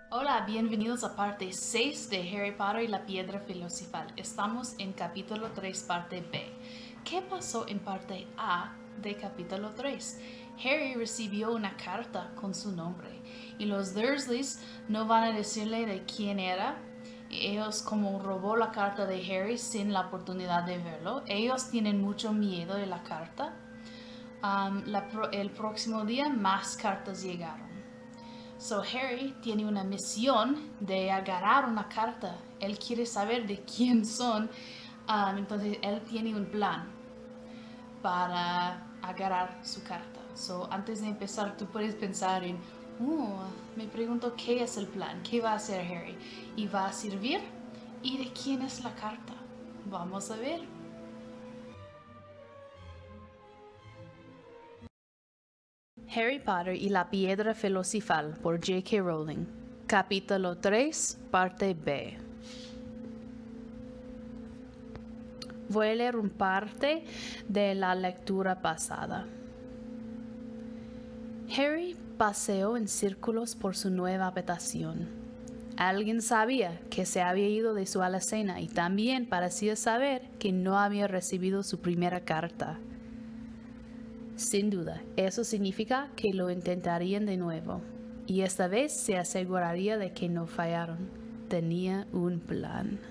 Hola, bienvenidos a parte 6 de Harry Potter y la Piedra Filosofal. Estamos en capítulo 3, parte B. ¿Qué pasó en parte A de capítulo 3? Harry recibió una carta con su nombre y los Dursleys no van a decirle de quién era. Ellos como robó la carta de Harry sin la oportunidad de verlo. Ellos tienen mucho miedo de la carta. El próximo día más cartas llegaron. So Harry tiene una misión de agarrar una carta. Él quiere saber de quién son. Entonces él tiene un plan para agarrar su carta. So antes de empezar tú puedes pensar en, me pregunto qué es el plan, qué va a hacer Harry. ¿Y va a servir? ¿Y de quién es la carta? Vamos a ver. Harry Potter y la Piedra Filosofal por J.K. Rowling. Capítulo 3, parte B. Voy a leer un parte de la lectura pasada. Harry paseó en círculos por su nueva habitación. Alguien sabía que se había ido de su alacena y también parecía saber que no había recibido su primera carta. Sin duda, eso significa que lo intentarían de nuevo, y esta vez se aseguraría de que no fallaron. Tenía un plan.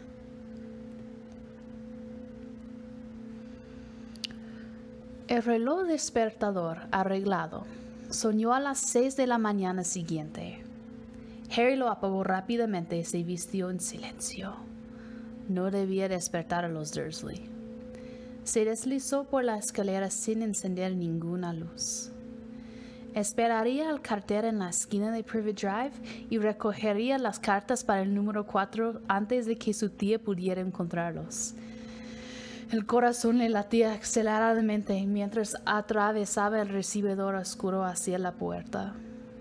El reloj despertador arreglado sonó a las 6 de la mañana siguiente. Harry lo apagó rápidamente y se vistió en silencio. No debía despertar a los Dursley. Se deslizó por la escalera sin encender ninguna luz. Esperaría al cartero en la esquina de Privet Drive y recogería las cartas para el número 4 antes de que su tía pudiera encontrarlos. El corazón le latía aceleradamente mientras atravesaba el recibidor oscuro hacia la puerta.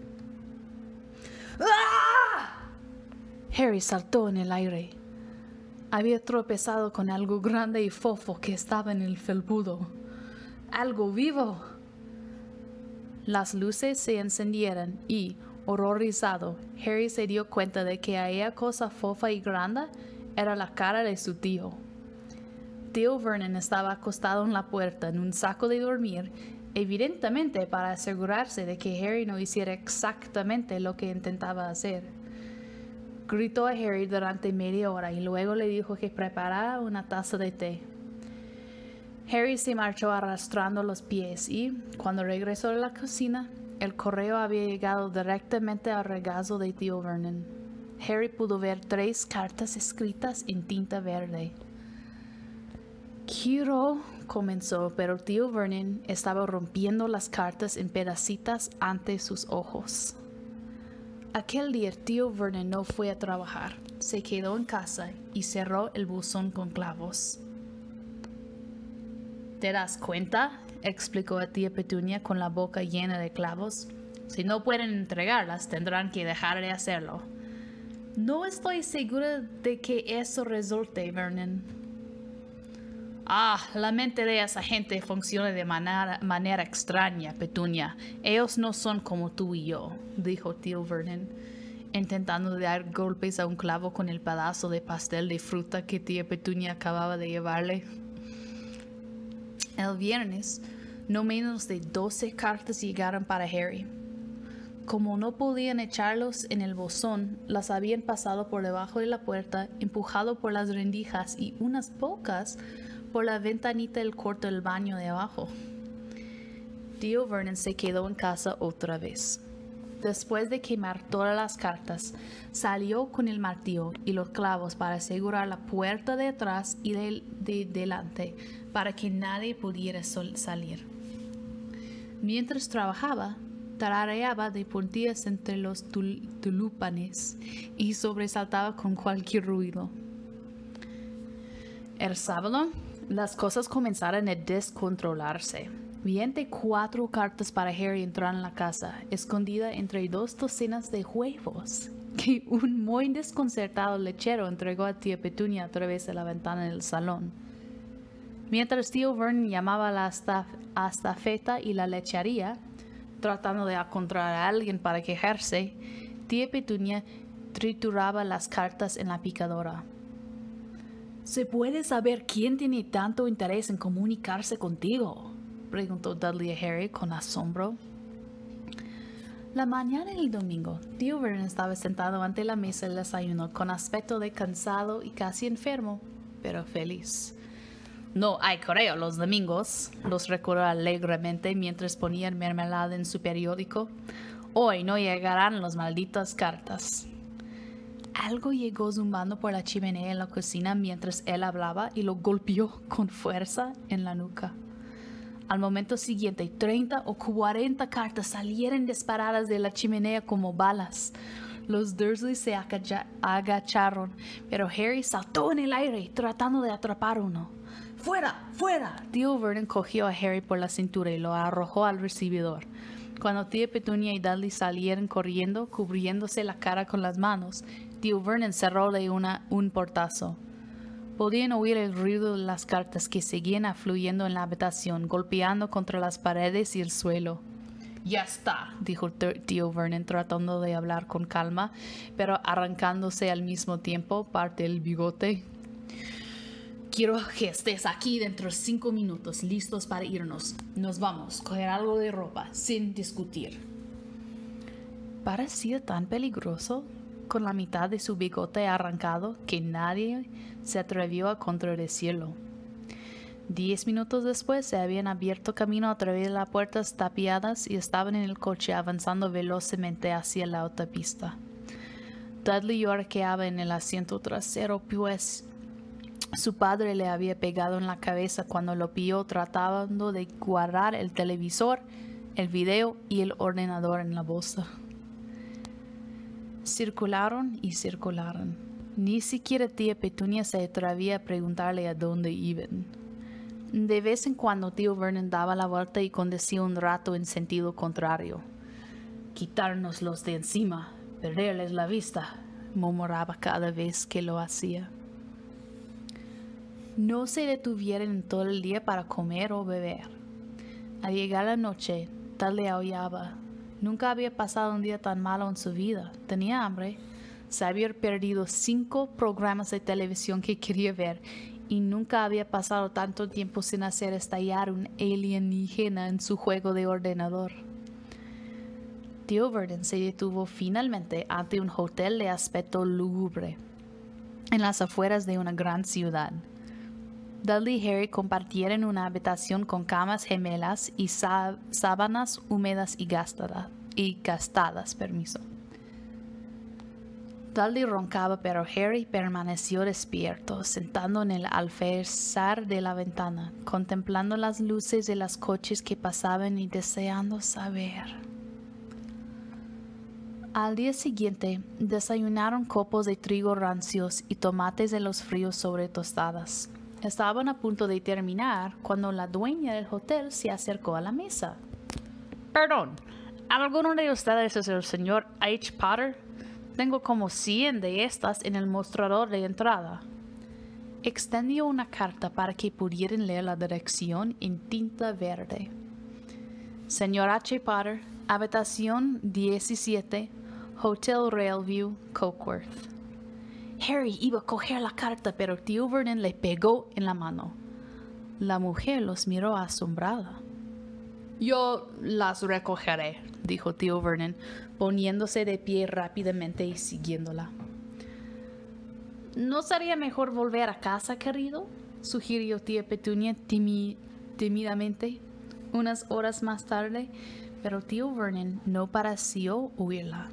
¡Ah! Harry saltó en el aire. Había tropezado con algo grande y fofo que estaba en el felpudo. ¡Algo vivo! Las luces se encendieron y, horrorizado, Harry se dio cuenta de que aquella cosa fofa y grande era la cara de su tío. Tío Vernon estaba acostado en la puerta en un saco de dormir, evidentemente para asegurarse de que Harry no hiciera exactamente lo que intentaba hacer. Gritó a Harry durante media hora y luego le dijo que preparara una taza de té. Harry se marchó arrastrando los pies y, cuando regresó a la cocina, el correo había llegado directamente al regazo de tío Vernon. Harry pudo ver 3 cartas escritas en tinta verde. Quiero, comenzó, pero tío Vernon estaba rompiendo las cartas en pedacitos ante sus ojos. Aquel día tío Vernon no fue a trabajar, se quedó en casa y cerró el buzón con clavos. ¿Te das cuenta?, explicó a tía Petunia con la boca llena de clavos. Si no pueden entregarlas, tendrán que dejar de hacerlo. No estoy segura de que eso resulte, Vernon. La mente de esa gente funciona de manera extraña, Petunia. Ellos no son como tú y yo, dijo tío Vernon, intentando dar golpes a un clavo con el pedazo de pastel de fruta que tía Petunia acababa de llevarle. El viernes, no menos de 12 cartas llegaron para Harry. Como no podían echarlos en el buzón, las habían pasado por debajo de la puerta, empujado por las rendijas y unas pocas por la ventanita del cuarto del baño de abajo. Tío Vernon se quedó en casa otra vez. Después de quemar todas las cartas, salió con el martillo y los clavos para asegurar la puerta de atrás y de delante, para que nadie pudiera salir. Mientras trabajaba, tarareaba de puntillas entre los tulipanes y sobresaltaba con cualquier ruido. El sábado, las cosas comenzaron a descontrolarse. 24 cartas para Harry entraron en la casa, escondida entre 2 docenas de huevos, que un muy desconcertado lechero entregó a tía Petunia a través de la ventana del salón. Mientras tío Vernon llamaba a la estafeta y la lechería, tratando de encontrar a alguien para quejarse, tía Petunia trituraba las cartas en la picadora. ¿Se puede saber quién tiene tanto interés en comunicarse contigo?, preguntó Dudley a Harry con asombro. La mañana del domingo, tío Vernon estaba sentado ante la mesa del desayuno con aspecto de cansado y casi enfermo, pero feliz. No hay correo los domingos, los recordó alegremente mientras ponía mermelada en su periódico. Hoy no llegarán las malditas cartas. Algo llegó zumbando por la chimenea en la cocina mientras él hablaba y lo golpeó con fuerza en la nuca. Al momento siguiente, 30 o 40 cartas salieron disparadas de la chimenea como balas. Los Dursley se agacharon, pero Harry saltó en el aire tratando de atrapar uno. ¡Fuera! ¡Fuera! Tío Vernon cogió a Harry por la cintura y lo arrojó al recibidor. Cuando tía Petunia y Dudley salieron corriendo, cubriéndose la cara con las manos, tío Vernon cerróle un portazo. Podían oír el ruido de las cartas que seguían afluyendo en la habitación, golpeando contra las paredes y el suelo. «Ya está», dijo tío Vernon tratando de hablar con calma, pero arrancándose al mismo tiempo parte del bigote. «Quiero que estés aquí dentro de 5 minutos, listos para irnos. Nos vamos, coger algo de ropa, sin discutir». Parecía tan peligroso, con la mitad de su bigote arrancado, que nadie se atrevió a contradecirlo. 10 minutos después se habían abierto camino a través de las puertas tapiadas y estaban en el coche avanzando velozmente hacia la autopista. Dudley lloriqueaba en el asiento trasero, pues su padre le había pegado en la cabeza cuando lo pilló tratando de guardar el televisor, el video y el ordenador en la bolsa. Circularon y circularon. Ni siquiera tía Petunia se atrevía a preguntarle a dónde iban. De vez en cuando tío Vernon daba la vuelta y conducía un rato en sentido contrario. «Quitárnoslos de encima, perderles la vista», murmuraba cada vez que lo hacía. No se detuvieron en todo el día para comer o beber. Al llegar la noche, Dudley aullaba. Nunca había pasado un día tan malo en su vida. Tenía hambre. Se había perdido 5 programas de televisión que quería ver y nunca había pasado tanto tiempo sin hacer estallar un alienígena en su juego de ordenador. Tío Vernon se detuvo finalmente ante un hotel de aspecto lúgubre en las afueras de una gran ciudad. Dudley y Harry compartieron una habitación con camas gemelas y sábanas húmedas y gastadas. Dudley roncaba, pero Harry permaneció despierto, sentado en el alféizar de la ventana, contemplando las luces de los coches que pasaban y deseando saber. Al día siguiente, desayunaron copos de trigo rancios y tomates de los fríos sobre tostadas. Estaban a punto de terminar cuando la dueña del hotel se acercó a la mesa. «Perdón, ¿alguno de ustedes es el señor H. Potter? Tengo como 100 de estas en el mostrador de entrada». Extendió una carta para que pudieran leer la dirección en tinta verde. «Señor H. Potter, habitación 17, Hotel Railview, Cokeworth». Harry iba a coger la carta, pero tío Vernon le pegó en la mano. La mujer los miró asombrada. «Yo las recogeré», dijo tío Vernon, poniéndose de pie rápidamente y siguiéndola. «¿No sería mejor volver a casa, querido?», sugirió tía Petunia tímidamente, unas horas más tarde, pero tío Vernon no pareció oírla.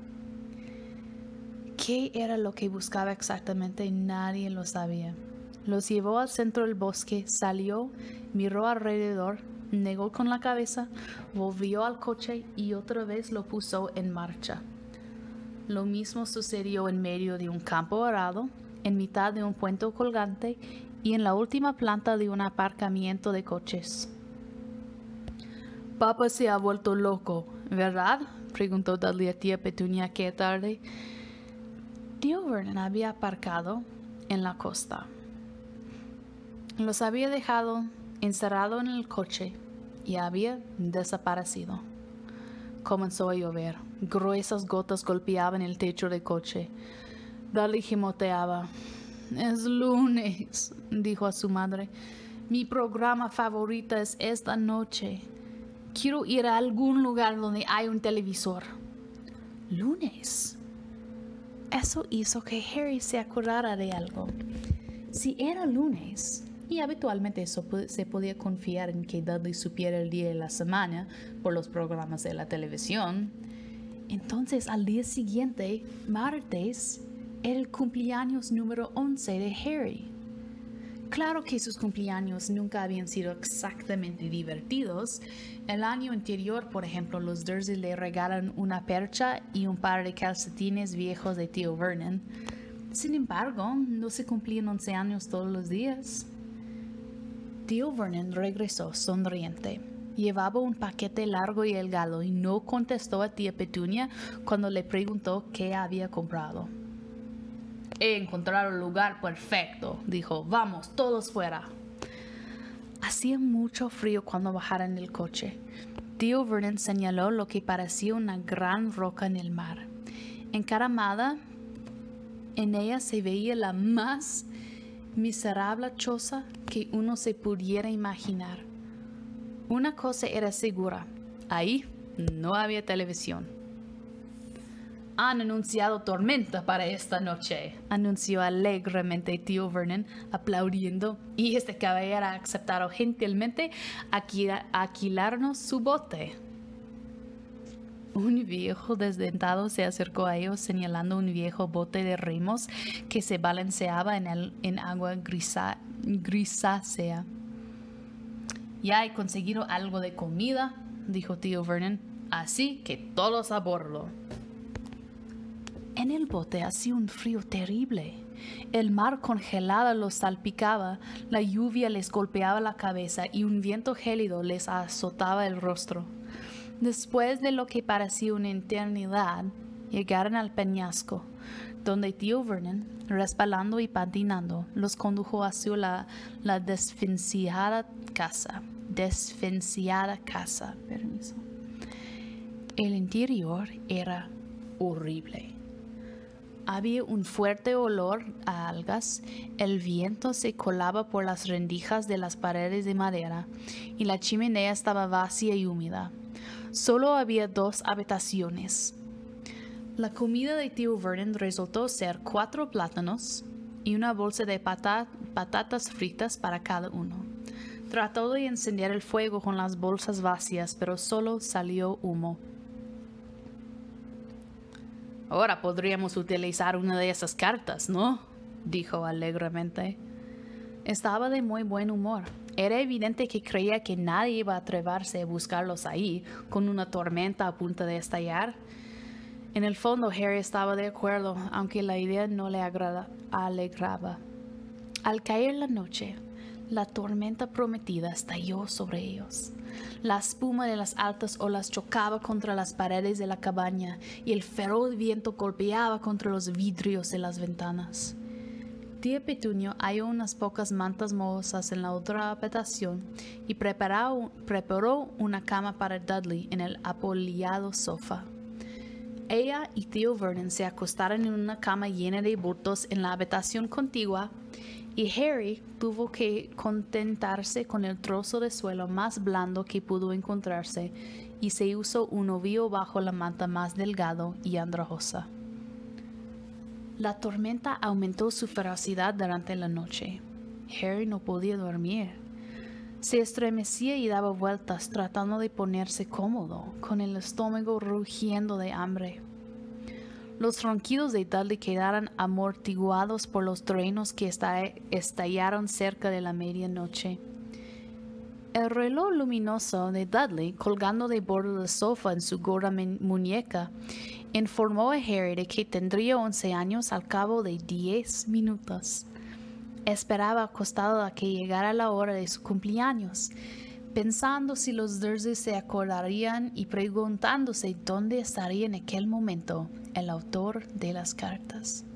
¿Qué era lo que buscaba exactamente? Nadie lo sabía. Los llevó al centro del bosque, salió, miró alrededor, negó con la cabeza, volvió al coche y otra vez lo puso en marcha. Lo mismo sucedió en medio de un campo arado, en mitad de un puente colgante y en la última planta de un aparcamiento de coches. «Papá se ha vuelto loco, ¿verdad?», preguntó Dudley a tía Petunia aquella tarde. Tío Vernon había aparcado en la costa. Los había dejado encerrado en el coche y había desaparecido. Comenzó a llover. Gruesas gotas golpeaban el techo del coche. Dudley gimoteaba. Es lunes, dijo a su madre. Mi programa favorito es esta noche. Quiero ir a algún lugar donde hay un televisor. ¿Lunes? Eso hizo que Harry se acordara de algo. Si era lunes, y habitualmente se podía confiar en que Dudley supiera el día de la semana por los programas de la televisión, entonces al día siguiente, martes, era el cumpleaños número 11 de Harry. Claro que sus cumpleaños nunca habían sido exactamente divertidos. El año anterior, por ejemplo, los Dursley le regalan una percha y un par de calcetines viejos de tío Vernon. Sin embargo, no se cumplían 11 años todos los días. Tío Vernon regresó sonriente. Llevaba un paquete largo y delgado y no contestó a tía Petunia cuando le preguntó qué había comprado. He encontrado el lugar perfecto, dijo. Vamos, todos fuera. Hacía mucho frío cuando bajaron del coche. Tío Vernon señaló lo que parecía una gran roca en el mar. Encaramada, en ella se veía la más miserable choza que uno se pudiera imaginar. Una cosa era segura, ahí no había televisión. Han anunciado tormenta para esta noche, anunció alegremente tío Vernon, aplaudiendo, y este caballero ha aceptado gentilmente alquilarnos su bote. Un viejo desdentado se acercó a ellos señalando un viejo bote de remos que se balanceaba en agua grisácea. Ya he conseguido algo de comida, dijo tío Vernon, así que todos a bordo. En el bote hacía un frío terrible. El mar congelado los salpicaba, la lluvia les golpeaba la cabeza y un viento gélido les azotaba el rostro. Después de lo que parecía una eternidad, llegaron al peñasco, donde tío Vernon, resbalando y patinando, los condujo hacia la desfinciada casa. El interior era horrible. Había un fuerte olor a algas, el viento se colaba por las rendijas de las paredes de madera y la chimenea estaba vacía y húmeda. Solo había 2 habitaciones. La comida de tío Vernon resultó ser 4 plátanos y una bolsa de patatas fritas para cada uno. Trató de encender el fuego con las bolsas vacías, pero solo salió humo. Ahora podríamos utilizar una de esas cartas, ¿no? Dijo alegremente. Estaba de muy buen humor. Era evidente que creía que nadie iba a atreverse a buscarlos ahí, con una tormenta a punto de estallar. En el fondo, Harry estaba de acuerdo, aunque la idea no le alegraba. Al caer la noche, la tormenta prometida estalló sobre ellos. La espuma de las altas olas chocaba contra las paredes de la cabaña y el feroz viento golpeaba contra los vidrios de las ventanas. Tía Petunia halló unas pocas mantas mohosas en la otra habitación y preparó una cama para Dudley en el apolillado sofá. Ella y tío Vernon se acostaron en una cama llena de bultos en la habitación contigua y Harry tuvo que contentarse con el trozo de suelo más blando que pudo encontrarse y se usó un ovillo bajo la manta más delgado y andrajosa. La tormenta aumentó su ferocidad durante la noche. Harry no podía dormir. Se estremecía y daba vueltas tratando de ponerse cómodo, con el estómago rugiendo de hambre. Los ronquidos de Dudley quedaron amortiguados por los truenos que estallaron cerca de la medianoche. El reloj luminoso de Dudley, colgando de bordo del sofá en su gorda muñeca, informó a Harry de que tendría 11 años al cabo de 10 minutos. Esperaba acostado a que llegara la hora de su cumpleaños, pensando si los Dursley se acordarían y preguntándose dónde estaría en aquel momento el autor de las cartas.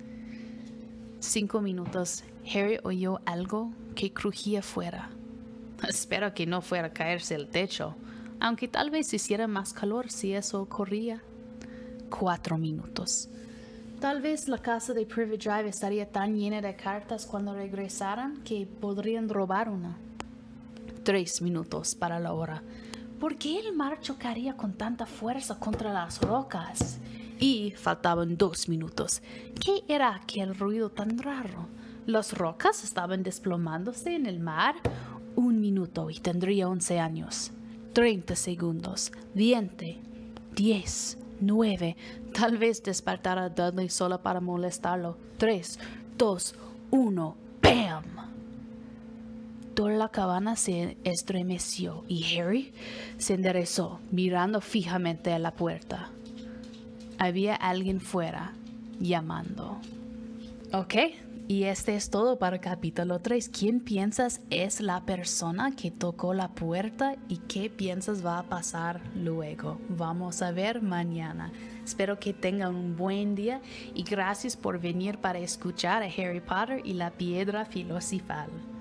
5 minutos, Harry oyó algo que crujía fuera. Espero que no fuera a caerse el techo, aunque tal vez hiciera más calor si eso ocurría. 4 minutos. Tal vez la casa de Private Drive estaría tan llena de cartas cuando regresaran que podrían robar una. 3 minutos para la hora. ¿Por qué el mar chocaría con tanta fuerza contra las rocas? Y faltaban 2 minutos. ¿Qué era aquel ruido tan raro? ¿Las rocas estaban desplomándose en el mar? 1 minuto y tendría 11 años. 30 segundos. 20. 10. 9. Tal vez despertara a Dudley solo para molestarlo. 3, 2, 1. ¡Bam! Toda la cabana se estremeció y Harry se enderezó, mirando fijamente a la puerta. Había alguien fuera, llamando. Ok, y este es todo para capítulo 3. ¿Quién piensas es la persona que tocó la puerta y qué piensas va a pasar luego? Vamos a ver mañana. Espero que tengan un buen día y gracias por venir para escuchar a Harry Potter y la Piedra Filosofal.